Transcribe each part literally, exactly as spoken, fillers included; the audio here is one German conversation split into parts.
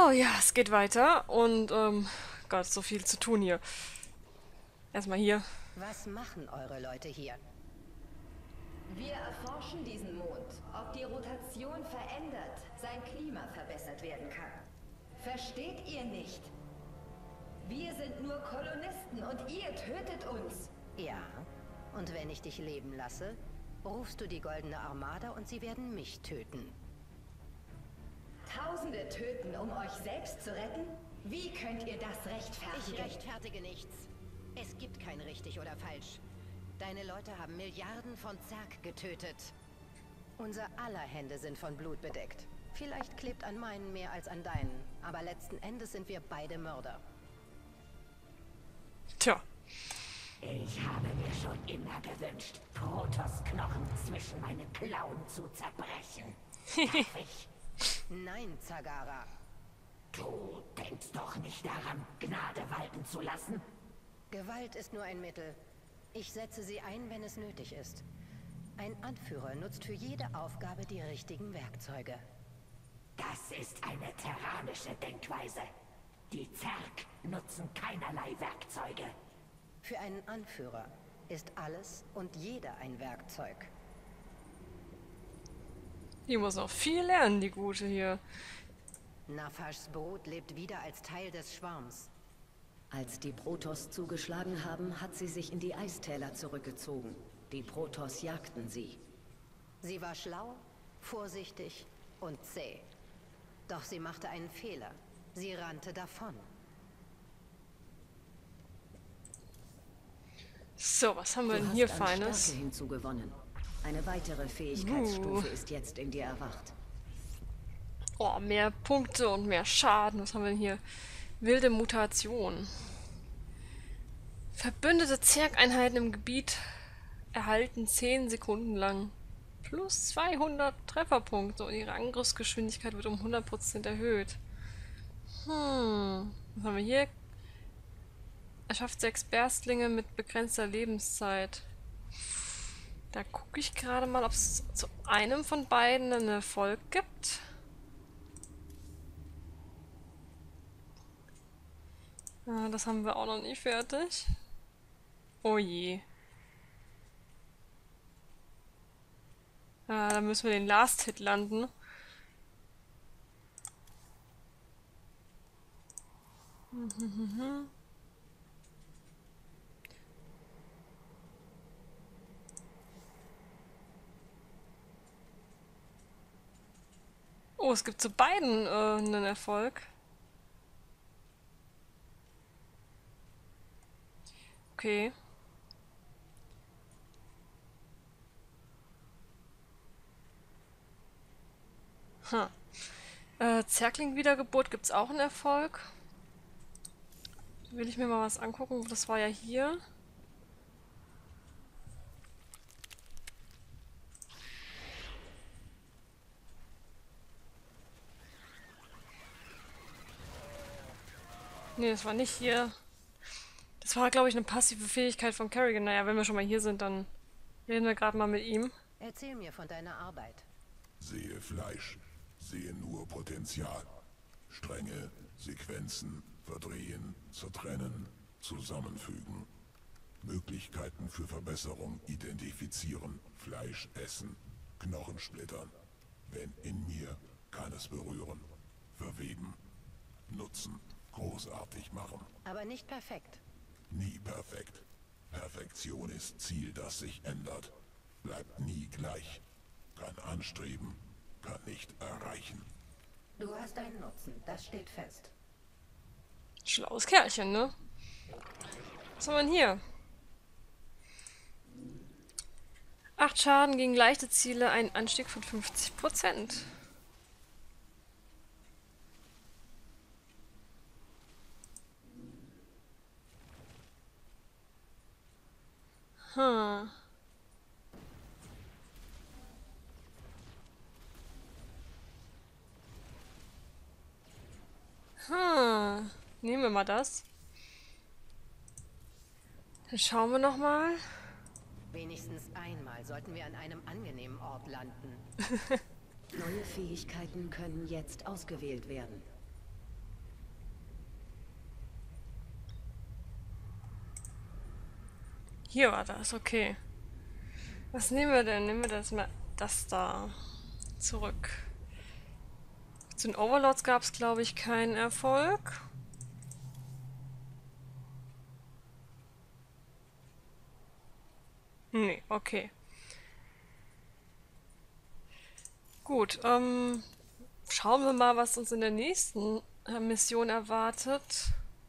So, ja, es geht weiter und, ähm, Gott, so viel zu tun hier. Erstmal hier. Was machen eure Leute hier? Wir erforschen diesen Mond, ob die Rotation verändert, sein Klima verbessert werden kann. Versteht ihr nicht? Wir sind nur Kolonisten und ihr tötet uns. Ja. Und wenn ich dich leben lasse, rufst du die Goldene Armada und sie werden mich töten. Tausende töten, um euch selbst zu retten? Wie könnt ihr das rechtfertigen? Ich rechtfertige nichts. Es gibt kein richtig oder falsch. Deine Leute haben Milliarden von Zerg getötet. Unser aller Hände sind von Blut bedeckt. Vielleicht klebt an meinen mehr als an deinen, aber letzten Endes sind wir beide Mörder. Tja. Ich habe mir schon immer gewünscht, Protoss Knochen zwischen meinen Klauen zu zerbrechen. Darf ich? Nein, Zagara. Du denkst doch nicht daran, Gnade walten zu lassen? Gewalt ist nur ein Mittel. Ich setze sie ein, wenn es nötig ist. Ein Anführer nutzt für jede Aufgabe die richtigen Werkzeuge. Das ist eine terranische Denkweise. Die Zerg nutzen keinerlei Werkzeuge. Für einen Anführer ist alles und jeder ein Werkzeug. Die muss noch viel lernen, die Gute hier. Nafashs Brot lebt wieder als Teil des Schwarms. Als die Protoss zugeschlagen haben, hat sie sich in die Eistäler zurückgezogen. Die Protoss jagten sie. Sie war schlau, vorsichtig und zäh. Doch sie machte einen Fehler. Sie rannte davon. So, was haben wir Du denn hast hier an Feines? Stärke hinzugewonnen. Eine weitere Fähigkeitsstufe ist jetzt in dir erwacht. Oh, mehr Punkte und mehr Schaden. Was haben wir denn hier? Wilde Mutation. Verbündete Zerg-Einheiten im Gebiet erhalten zehn Sekunden lang plus zweihundert Trefferpunkte und ihre Angriffsgeschwindigkeit wird um hundert Prozent erhöht. Hm. Was haben wir hier? Erschafft sechs Berstlinge mit begrenzter Lebenszeit. Da gucke ich gerade mal, ob es zu einem von beiden einen Erfolg gibt. Ah, das haben wir auch noch nicht fertig. Oh je. Ah, da müssen wir den Last Hit landen. Oh, es gibt zu beiden äh, einen Erfolg. Okay. Hm. Äh, Zergling-Wiedergeburt gibt's auch einen Erfolg. Will ich mir mal was angucken. Das war ja hier. Nee, das war nicht hier. Das war, glaube ich, eine passive Fähigkeit von Kerrigan. Naja, wenn wir schon mal hier sind, dann reden wir gerade mal mit ihm. Erzähl mir von deiner Arbeit. Sehe Fleisch, sehe nur Potenzial. Stränge, Sequenzen, verdrehen, zertrennen, zusammenfügen. Möglichkeiten für Verbesserung identifizieren, Fleisch essen, Knochen splittern. Wenn in mir, kann es berühren, verweben, nutzen, großartig machen. Aber nicht perfekt. Nie perfekt. Perfektion ist Ziel, das sich ändert. Bleibt nie gleich. Kann anstreben, kann nicht erreichen. Du hast einen Nutzen, das steht fest. Schlaues Kerlchen, ne? Was haben wir denn hier? Acht Schaden gegen leichte Ziele, ein Anstieg von fünfzig Prozent. Hm. Hm. Nehmen wir mal das. Dann schauen wir noch mal. Wenigstens einmal sollten wir an einem angenehmen Ort landen. Neue Fähigkeiten können jetzt ausgewählt werden. Hier war das, okay. Was nehmen wir denn? Nehmen wir das mal das da zurück. Zu den Overlords gab es, glaube ich, keinen Erfolg. Nee, okay. Gut, ähm, schauen wir mal, was uns in der nächsten äh, Mission erwartet.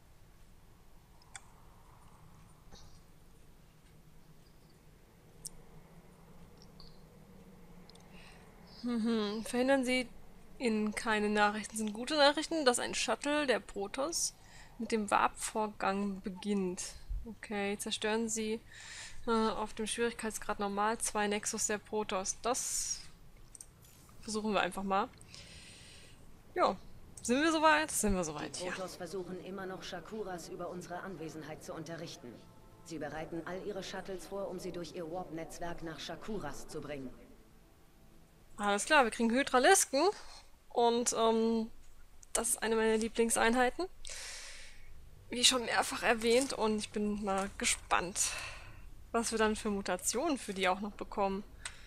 Mhm. Verhindern Sie in keine Nachrichten sind gute Nachrichten, dass ein Shuttle der Protoss mit dem Warp-Vorgang beginnt. Okay, zerstören Sie äh, auf dem Schwierigkeitsgrad normal zwei Nexus der Protoss. Das versuchen wir einfach mal. Ja, sind wir soweit? Sind wir soweit, Die ja. Protoss versuchen immer noch Shakuras über unsere Anwesenheit zu unterrichten. Sie bereiten all ihre Shuttles vor, um sie durch ihr Warp-Netzwerk nach Shakuras zu bringen. Alles klar, wir kriegen Hydralisken und ähm, das ist eine meiner Lieblingseinheiten. Wie schon mehrfach erwähnt und ich bin mal gespannt, was wir dann für Mutationen für die auch noch bekommen.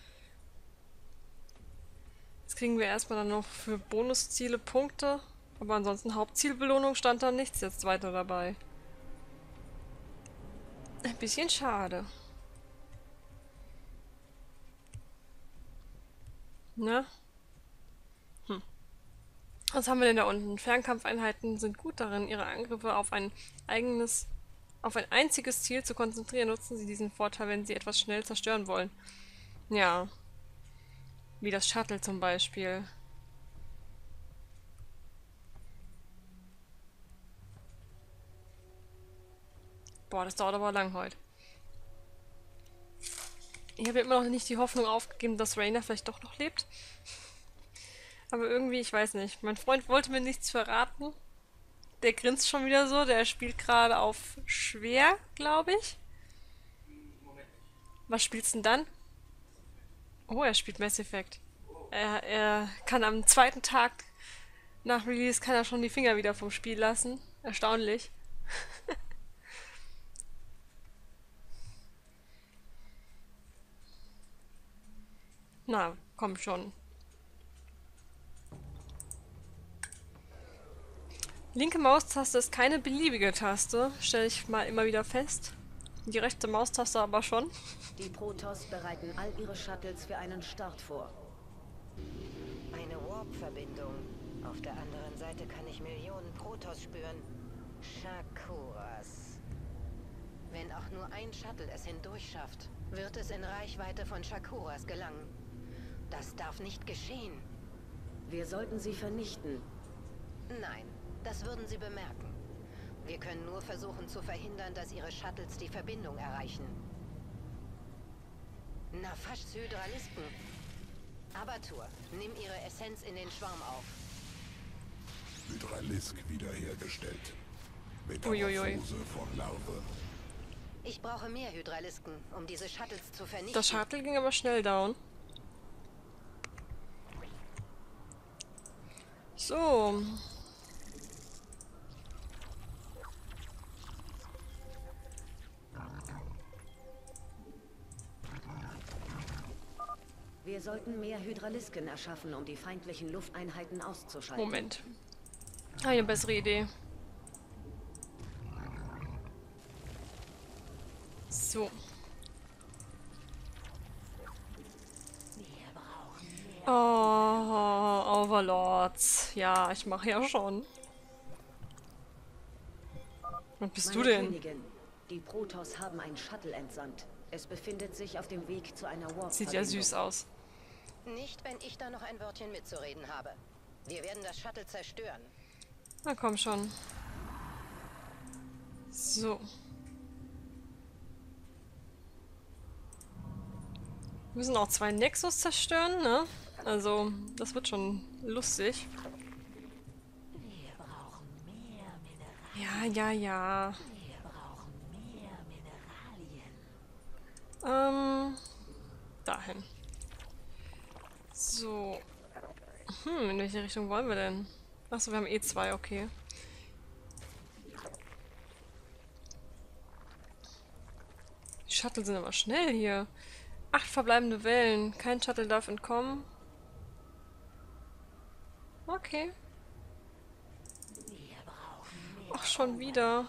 Jetzt kriegen wir erstmal dann noch für Bonusziele Punkte, aber ansonsten Hauptzielbelohnung stand da nichts jetzt weiter dabei. Ein bisschen schade. Ne? Hm. Was haben wir denn da unten? Fernkampfeinheiten sind gut darin, ihre Angriffe auf ein eigenes, auf ein einziges Ziel zu konzentrieren. Nutzen sie diesen Vorteil, wenn sie etwas schnell zerstören wollen. Ja. Wie das Shuttle zum Beispiel. Boah, das dauert aber lang heute. Ich habe immer noch nicht die Hoffnung aufgegeben, dass Rainer vielleicht doch noch lebt. Aber irgendwie, ich weiß nicht. Mein Freund wollte mir nichts verraten. Der grinst schon wieder so. Der spielt gerade auf schwer, glaube ich. Was spielst du denn dann? Oh, er spielt Mass Effect. Er, er kann am zweiten Tag nach Release kann er schon die Finger wieder vom Spiel lassen. Erstaunlich. Na, komm schon. Linke Maustaste ist keine beliebige Taste, stelle ich mal immer wieder fest. Die rechte Maustaste aber schon. Die Protoss bereiten all ihre Shuttles für einen Start vor. Eine Warp-Verbindung. Auf der anderen Seite kann ich Millionen Protoss spüren. Shakuras. Wenn auch nur ein Shuttle es hindurch schafft, wird es in Reichweite von Shakuras gelangen. Das darf nicht geschehen. Wir sollten sie vernichten. Nein, das würden sie bemerken. Wir können nur versuchen zu verhindern, dass ihre Shuttles die Verbindung erreichen. Nafaschs Hydralisken. Abatur, nimm ihre Essenz in den Schwarm auf. Hydralisk wiederhergestellt. Uiuiui. Metamorphose von Larve. Ich brauche mehr Hydralisken, um diese Shuttles zu vernichten. Das Shuttle ging aber schnell down. So. Wir sollten mehr Hydralisken erschaffen, um die feindlichen Lufteinheiten auszuschalten. Moment. Eine bessere Idee. So. Oh, Overlords. Ja, ich mache ja schon. Was bist Meine du denn? Königin, die Protoss haben ein Shuttle entsandt. Es befindet sich auf dem Weg zu einer Warp-Verbindung. Sieht ja süß aus. Nicht, wenn ich da noch ein Wörtchen mitzureden habe. Wir werden das Shuttle zerstören. Na komm schon. So. Wir müssen auch zwei Nexus zerstören, ne? Also, das wird schon lustig. Wir brauchen mehr Mineralien. Ja, ja, ja. Wir brauchen mehr Mineralien. Ähm, dahin. So. Hm, in welche Richtung wollen wir denn? Achso, wir haben eh zwei, okay. Die Shuttle sind aber schnell hier. Acht verbleibende Wellen. Kein Shuttle darf entkommen. Okay. Ach, schon wieder.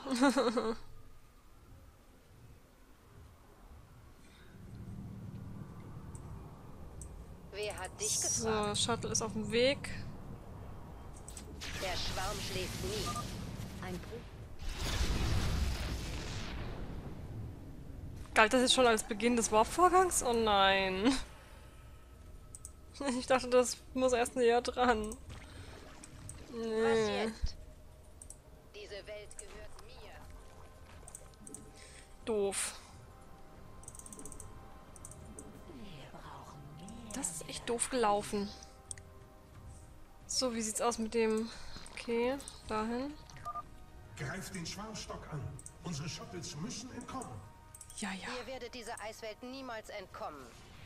Wer hat dich So, gefragt? Shuttle ist auf dem Weg. Der Schwarm schläft nie. Ein Pro Galt das jetzt schon als Beginn des Warp-Vorgangs? Oh nein. Ich dachte, das muss erst näher dran. Was Nee. jetzt? Diese Welt gehört mir. Doof. Das ist echt doof gelaufen. So, wie sieht's aus mit dem... Okay, dahin. Greift den Schwarmstock an. Unsere Shuttles müssen entkommen. Ja, ja. Ihr werdet dieser Eiswelt niemals entkommen.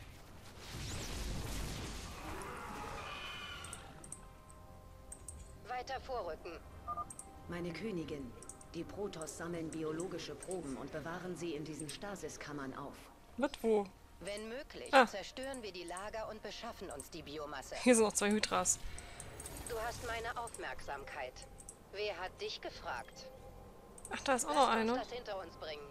Weiter vorrücken. Meine Königin. Die Protoss sammeln biologische Proben und bewahren sie in diesen Stasiskammern auf. Mit wo? Wenn möglich, Ah. zerstören wir die Lager und beschaffen uns die Biomasse. Hier sind noch zwei Hydras. Du hast meine Aufmerksamkeit. Wer hat dich gefragt? Ach, da ist auch Lasst noch uns eine. das hinter uns bringen.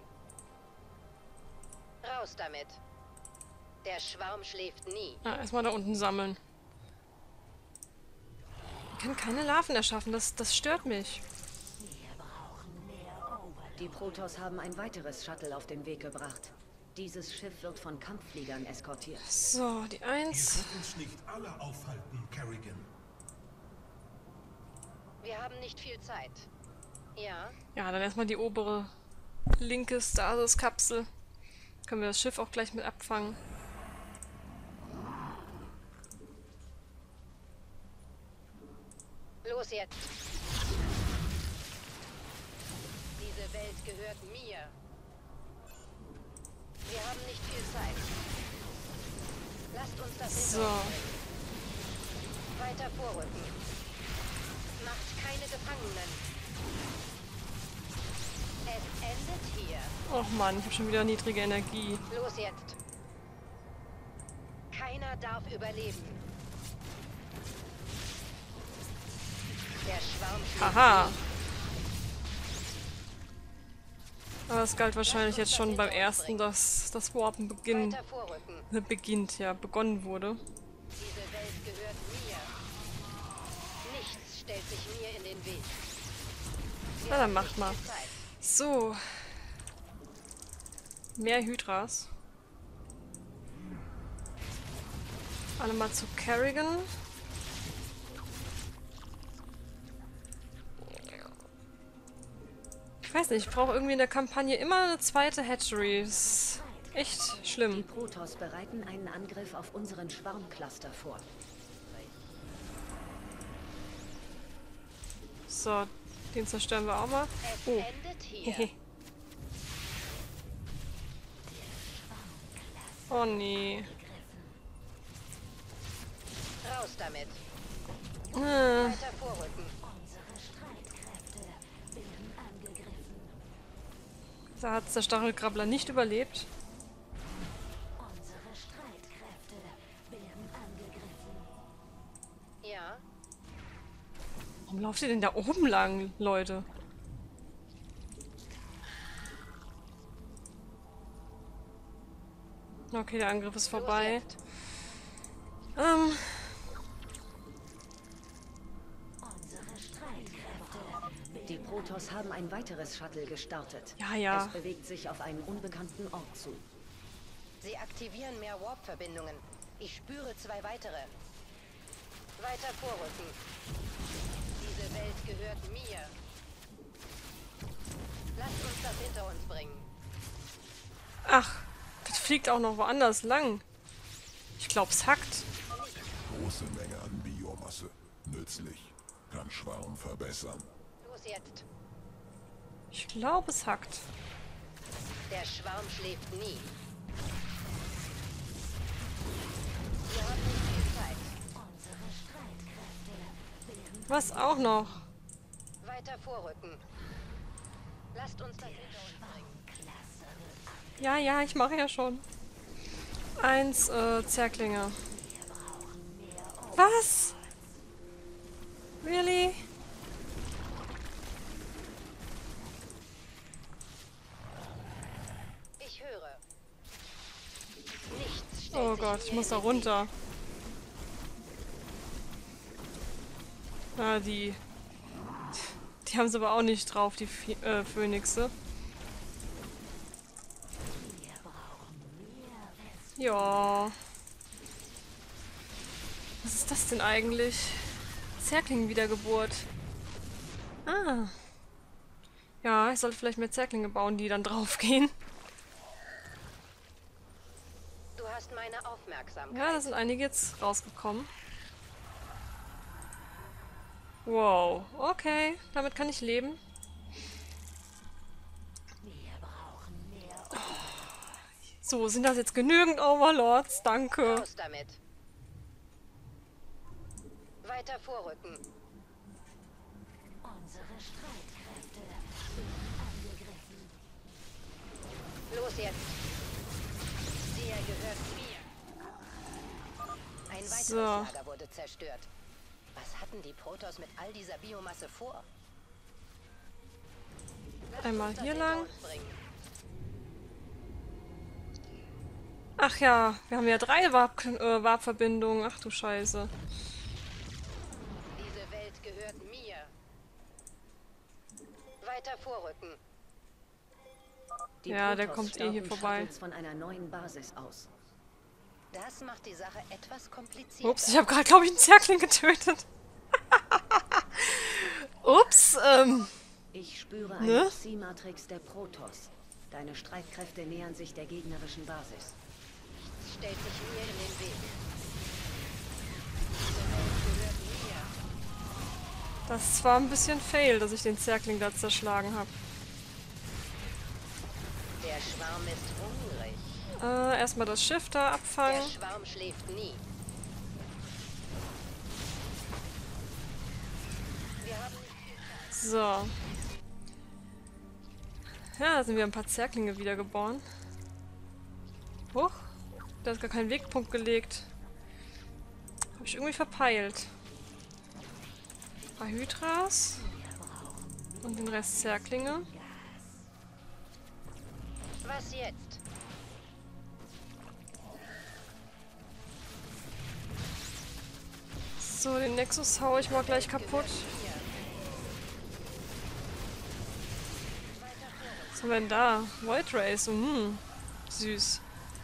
Raus damit. Der Schwarm schläft nie. Ah, erstmal da unten sammeln. Ich kann keine Larven erschaffen, das, das stört mich. Die Protoss haben ein weiteres Shuttle auf den Weg gebracht. Dieses Schiff wird von Kampffliegern eskortiert. So, die Ihr Eins. könnt uns nicht alle aufhalten, Kerrigan. Wir haben nicht viel Zeit. Ja, Ja, dann erstmal die obere linke Stasis-Kapsel. Können wir das Schiff auch gleich mit abfangen. los jetzt. Diese Welt gehört mir. Wir haben nicht viel Zeit. Lasst uns das hinter So. uns bringen. Weiter vorrücken. Macht keine Gefangenen. Es endet hier. Och Mann, ich habe schon wieder niedrige Energie. Los jetzt. Keiner darf überleben. Der Schwarm schlägt Haha. nie. Aber es galt wahrscheinlich jetzt schon beim ersten, dass das Warpen beginn, Weiter vorrücken. äh, beginnt, ja, begonnen wurde. Diese Welt gehört mir. Nichts stellt sich mir in den Weg. Wir Na, dann haben macht nicht mal. viel Zeit. So. Mehr Hydras. Alle mal zu Kerrigan. Ich weiß nicht, ich brauche irgendwie in der Kampagne immer eine zweite Hatchery. Das ist echt Die schlimm. Protoss bereiten einen Angriff auf unseren Schwarmcluster vor. So, den zerstören wir auch mal. Es Oh. endet hier. Hehe. Oh nee. Raus damit. Äh, Weiter vorrücken. da hat der Stachelkrabbler nicht überlebt. Ja, Warum lauft ihr denn da oben lang, Leute? Okay, der Angriff ist los vorbei. jetzt. Ähm, Die Protoss haben ein weiteres Shuttle gestartet. Ja, ja. Es bewegt sich auf einen unbekannten Ort zu. Sie aktivieren mehr Warp-Verbindungen. Ich spüre zwei weitere. Weiter vorrücken. Diese Welt gehört mir. Lasst uns das hinter uns bringen. ach, das fliegt auch noch woanders lang. Ich glaube, es hackt. Große Menge an Biomasse. Nützlich. Kann Schwarm verbessern. Los jetzt. Ich glaube, es hackt. Der Schwarm schläft nie. Wir haben nicht viel Zeit. Was auch noch? Weiter vorrücken. Lasst uns das hinter uns bringen. Ja, ja, ich mache ja schon. Eins, äh, Zerklinge. Was? Really? Ich höre. Nichts stellt Oh sich Gott, ich mir muss in da den runter. Ah, die... Die haben es aber auch nicht drauf, die Phi- äh, Phönixe. Ja. Was ist das denn eigentlich? Zerkling-Wiedergeburt. Ah. Ja, ich sollte vielleicht mehr Zerklinge bauen, die dann draufgehen. Du hast meine Aufmerksamkeit. Ja, da sind einige jetzt rausgekommen. Wow, okay. Damit kann ich leben. So, sind das jetzt genügend Overlords? Danke. Raus damit. Weiter vorrücken. Unsere Streitkräfte angegriffen. Los jetzt. Der gehört mir. Ein weiteres So. Lager wurde zerstört. Was hatten die Protoss mit all dieser Biomasse vor? Lass Einmal uns das hier hinter lang. uns bringen. Ach ja, wir haben ja drei Warp äh, Warp-Verbindungen. Ach du Scheiße. Diese Welt gehört mir. Weiter vorrücken. Die Ja, der Protoss kommt eh hier steuern vorbei. Shuttles von einer neuen Basis aus. Das macht die Sache etwas komplizierter. Ups, ich habe gerade, glaube ich, einen Zerkling getötet. Ups, ähm... Ich spüre Ne? eine Psi-Matrix der Protoss. Deine Streitkräfte nähern sich der gegnerischen Basis. Stellt sich mir in den Weg. Diese Welt gehört mir. Das war ein bisschen fail, dass ich den Zerkling da zerschlagen habe. Der Schwarm ist hungrig. Äh, erstmal das Schiff da Der abfangen. Schwarm schläft nie. Wir haben So. Ja, da sind wir ein paar Zerklinge wiedergeboren. Huch, da ist gar kein Wegpunkt gelegt. Habe ich irgendwie verpeilt. Ein paar Hydras. Und den Rest Zerklinge. was jetzt? So, den Nexus hau ich mal gleich kaputt. Was haben wir denn da? Void Race. Hm, süß.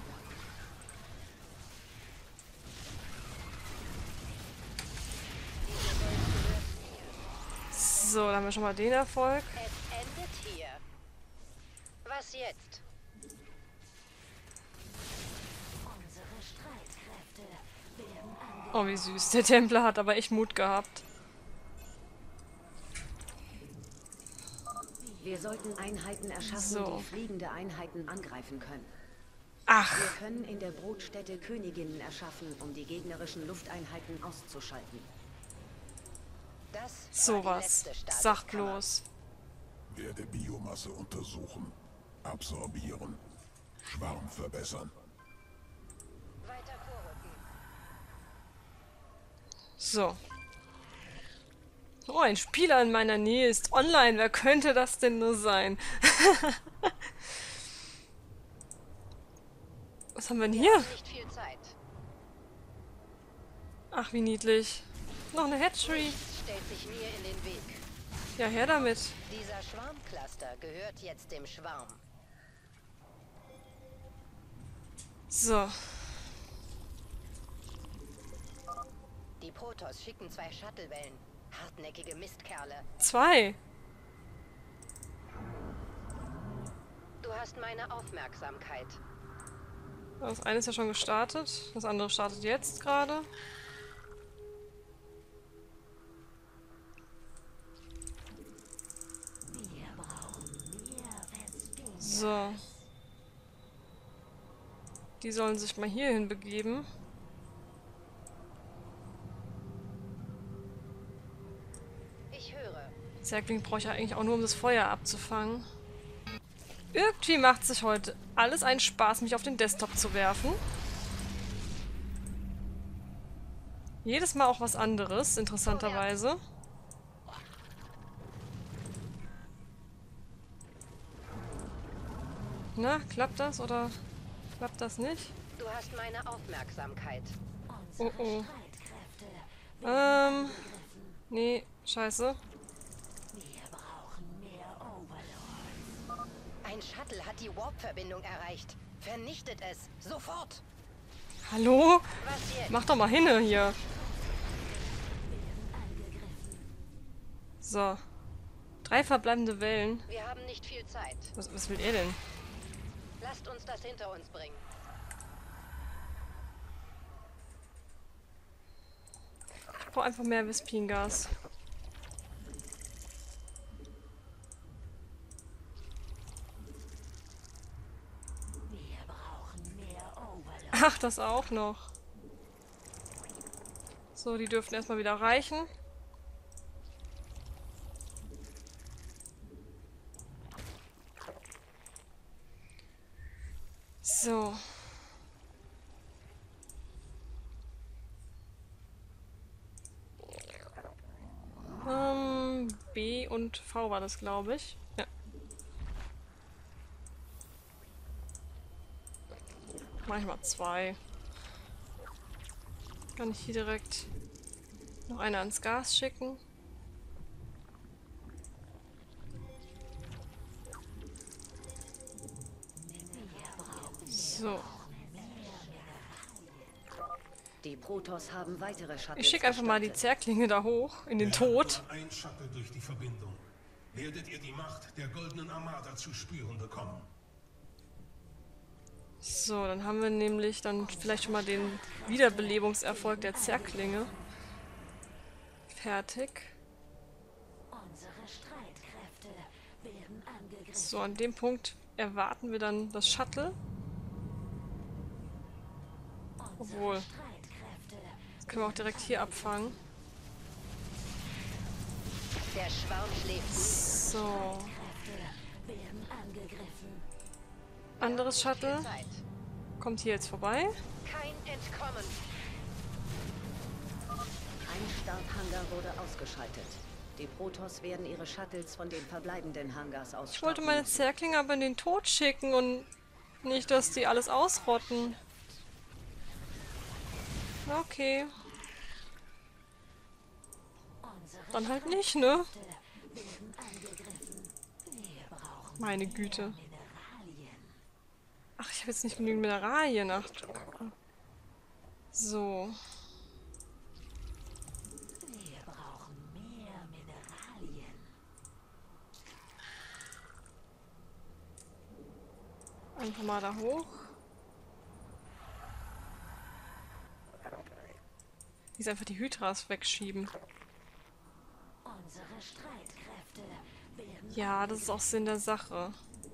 So, dann haben wir schon mal den Erfolg. Es endet hier. Was jetzt? Unsere Streitkräfte werden angegriffen. Oh, wie süß. Der Templer hat aber echt Mut gehabt. Wir sollten Einheiten erschaffen, So. die fliegende Einheiten angreifen können. Ach, Wir können in der Brutstätte Königinnen erschaffen, um die gegnerischen Lufteinheiten auszuschalten. Das sowas. war die letzte Sag Statuskammer. bloß. Werde Biomasse untersuchen. Absorbieren. Schwarm verbessern. Weiter vorrücken. So. Oh, ein Spieler in meiner Nähe ist online. Wer könnte das denn nur sein? Was haben wir denn Wir hier? haben nicht viel Zeit. Ach, wie niedlich. Noch eine Hatchery. Nichts stellt sich mir in den Weg. Ja, her damit. Dieser Schwarmcluster gehört jetzt dem Schwarm. So. Die Protoss schicken zwei Shuttlewellen. Hartnäckige Mistkerle. Zwei. Du hast meine Aufmerksamkeit. Das eine ist ja schon gestartet. Das andere startet jetzt gerade. Wir brauchen mehr Vestin. So. Die sollen sich mal hierhin begeben. Ich höre. Zerkling brauche ich ja eigentlich auch nur, um das Feuer abzufangen. Irgendwie macht sich heute alles einen Spaß, mich auf den Desktop zu werfen. Jedes Mal auch was anderes, interessanterweise. Na, klappt das oder klappt das nicht? Du hast meine Aufmerksamkeit. Oh oh. Ähm. Nee, scheiße. Ein Shuttle hat die Warp-Verbindung erreicht. Vernichtet es. Sofort. Hallo? Was jetzt? Mach doch mal hinne hier. So. Drei verbleibende Wellen. Wir haben nicht viel Zeit. Was, was will er denn? Lasst uns das hinter uns bringen. Ich brauche einfach mehr Vespin-Gas. Ach, das auch noch. So, die dürften erstmal wieder reichen. So. Ähm, B und V war das, glaube ich. Ja. Mach ich mal zwei. Kann ich hier direkt noch eine ans Gas schicken? So. Die Protoss haben weitere Shuttles Ich schicke einfach mal die gestartet. Zerklinge da hoch, in den Tod. Nur ein Shuttle durch die Verbindung. Werdet ihr die Macht der Goldenen Armada zu spüren bekommen. So, dann haben wir nämlich dann vielleicht schon mal den Wiederbelebungserfolg der Zerklinge. Fertig. So, an dem Punkt erwarten wir dann das Shuttle. Obwohl. Das können wir auch direkt hier abfangen. Der Schwarm schläft. So. Anderes Shuttle Zeit. kommt hier jetzt vorbei. Kein Entkommen. Ein Starthangar wurde ausgeschaltet. Die Protoss werden ihre Shuttles von den verbleibenden Hangars aus. Ich wollte meine Zerklinge aber in den Tod schicken und nicht, dass die alles ausrotten. Okay. Dann halt nicht, ne? Meine Güte. Ach, ich habe jetzt nicht genügend Mineralien. Ach, du Kacke. So. Einfach mal da hoch. Jetzt einfach die Hydras wegschieben. Ja, das ist auch Sinn der Sache.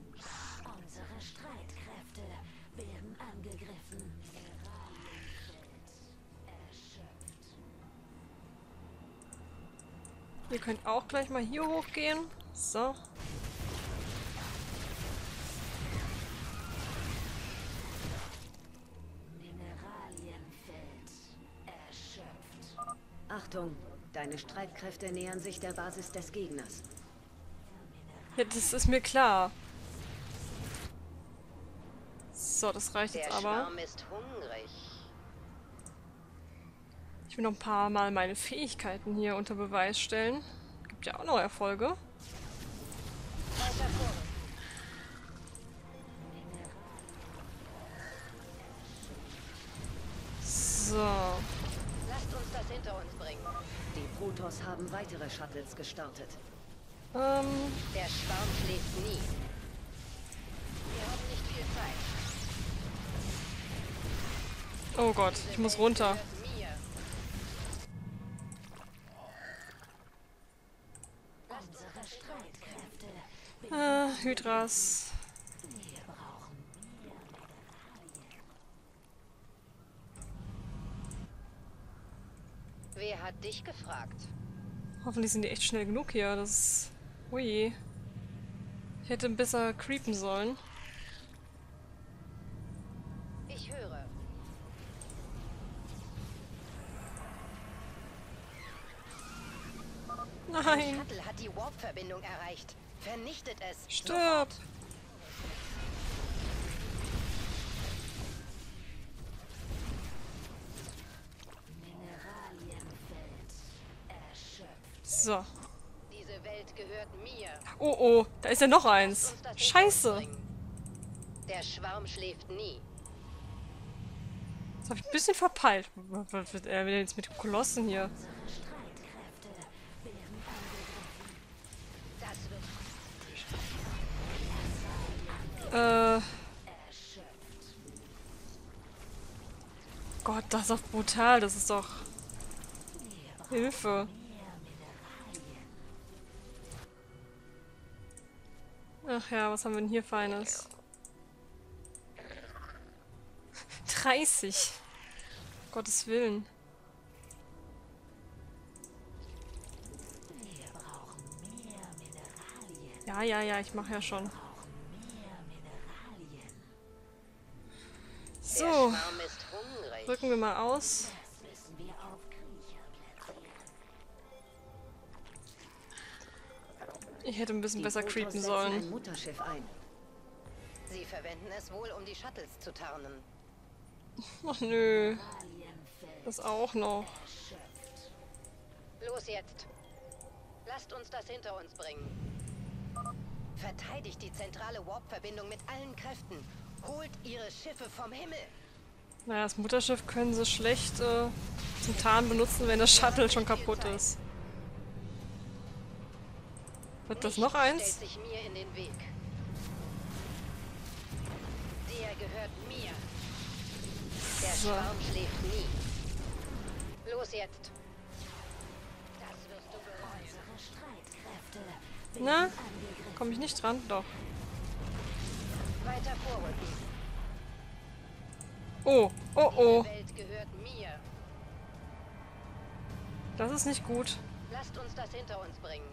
Ihr könnt auch gleich mal hier hochgehen. So. Achtung, deine Streitkräfte nähern sich der Basis des Gegners. Ja, das ist mir klar. So, das reicht Der jetzt aber. Schwarm ist hungrig. Ich will noch ein paar Mal meine Fähigkeiten hier unter Beweis stellen. Gibt ja auch noch Erfolge. Weiter vor. So. Lasst uns das hinter uns bringen. Die Protoss haben weitere Shuttles gestartet. Ähm, Der Schwarm schläft nie. Wir haben nicht viel Zeit. oh Gott, ich muss runter. Gehört mir. Äh, Hydras. Wer hat dich gefragt? Hoffentlich sind die echt schnell genug hier. Das ist... Ui. Ich hätte besser creepen sollen. Ich höre. Nein! Ein Shuttle hat die Warp-Verbindung erreicht. Vernichtet es. Stirb! So. Diese Welt gehört mir. Oh oh, da ist ja noch eins. Uns das Scheiße! bringen. Der Schwarm schläft nie. Das habe ich ein bisschen verpeilt. Was wird er jetzt mit dem Kolossen hier? Das wird Äh. Gott, das ist doch brutal. Das ist doch... Hilfe. Ach ja, was haben wir denn hier Feines? dreißig. Gottes Willen. Ja, ja, ja, ich mache ja schon. So, Der Schwarm ist hungrig. drücken wir mal aus. Ich hätte ein bisschen Die besser Protoss creepen setzen sollen. ein Mutterschiff ein. Sie verwenden es wohl, um die Shuttles zu tarnen. Ach nö. Das auch noch. Los jetzt. Lasst uns das hinter uns bringen. Verteidigt die zentrale Warp-Verbindung mit allen Kräften. Holt ihre Schiffe vom Himmel. Naja, das Mutterschiff können sie schlecht äh, zum Tarnen benutzen, wenn das Shuttle schon kaputt ist. Wird das noch eins? Stellt sich mir in den Weg. Der gehört mir. Der So. Schwarm schläft nie. Los jetzt. Das wirst du bereuen. Na? Komme ich nicht dran? Doch. Weiter vorrücken. Oh, oh, oh. Die Welt gehört mir. Das ist nicht gut. Lasst uns das hinter uns bringen.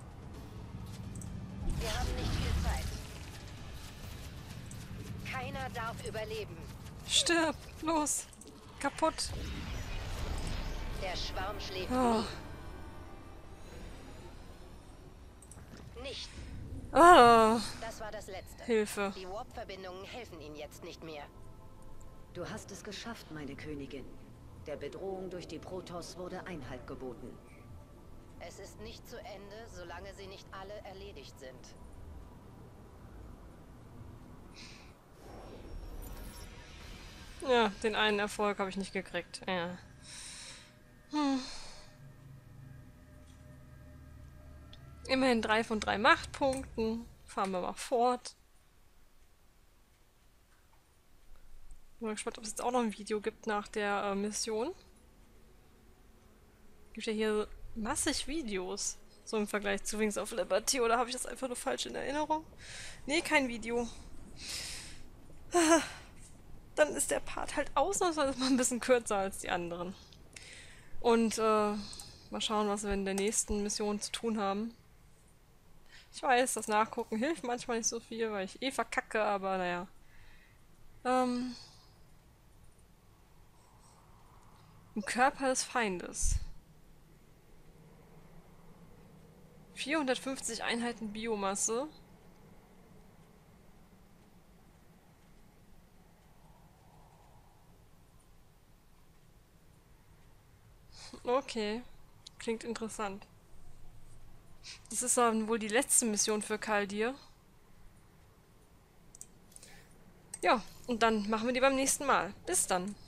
Wir haben nicht viel Zeit. Keiner darf überleben. Stirb! Los! Kaputt! Der Schwarm schläft Oh. nie. Nicht. Ah! Das war das Letzte. Hilfe. Die Warp-Verbindungen helfen ihnen jetzt nicht mehr. Du hast es geschafft, meine Königin. Der Bedrohung durch die Protoss wurde Einhalt geboten. Es ist nicht zu Ende, solange sie nicht alle erledigt sind. Ja, den einen Erfolg habe ich nicht gekriegt. Ja. Hm. Immerhin drei von drei Machtpunkten. Fahren wir mal fort. Bin mal gespannt, ob es jetzt auch noch ein Video gibt nach der äh, Mission. Gibt ja hier massig Videos. So im Vergleich zu Wings of Liberty. Oder habe ich das einfach nur falsch in Erinnerung? Nee, kein Video. Dann ist der Part halt ausnahmsweise mal ein bisschen kürzer als die anderen. Und äh, mal schauen, was wir in der nächsten Mission zu tun haben. Ich weiß, das Nachgucken hilft manchmal nicht so viel, weil ich eh verkacke, aber naja. Ähm, Im Körper des Feindes. vierhundertfünfzig Einheiten Biomasse. Okay, klingt interessant. Das ist dann wohl die letzte Mission für Kaldir. Ja, und dann machen wir die beim nächsten Mal. Bis dann.